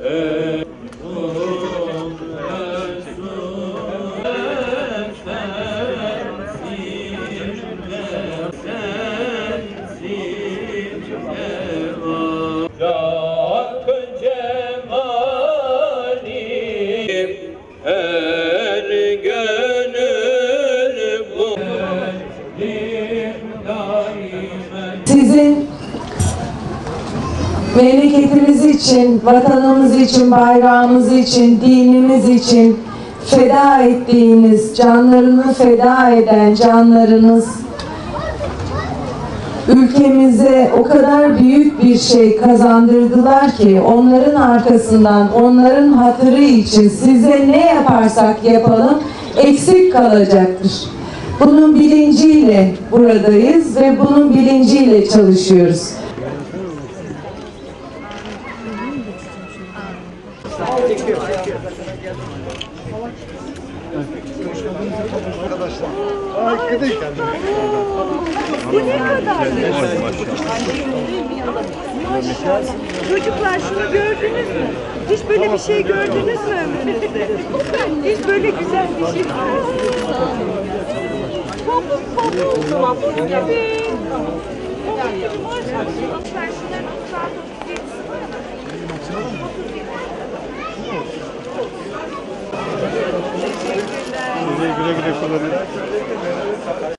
Sizin memleketimiz için, vatanımız için, bayrağımız için, dinimiz için feda ettiğiniz, canlarını feda eden canlarınız ülkemize o kadar büyük bir şey kazandırdılar ki onların arkasından, onların hatırı için size ne yaparsak yapalım eksik kalacaktır. Bunun bilinciyle buradayız ve bunun bilinciyle çalışıyoruz. Arkadaşlar, harika değil. Bu ne kadar? Çocuklar şunu gördünüz mü? Hiç böyle bir şey gördünüz mü ömrünüzde? Hiç böyle güzel bir şey. Pamuk pamuk, pamuk gibi. Pamuk gibi maşallah. Ben şunların 36-37'si var mı? Güle güle kullanın.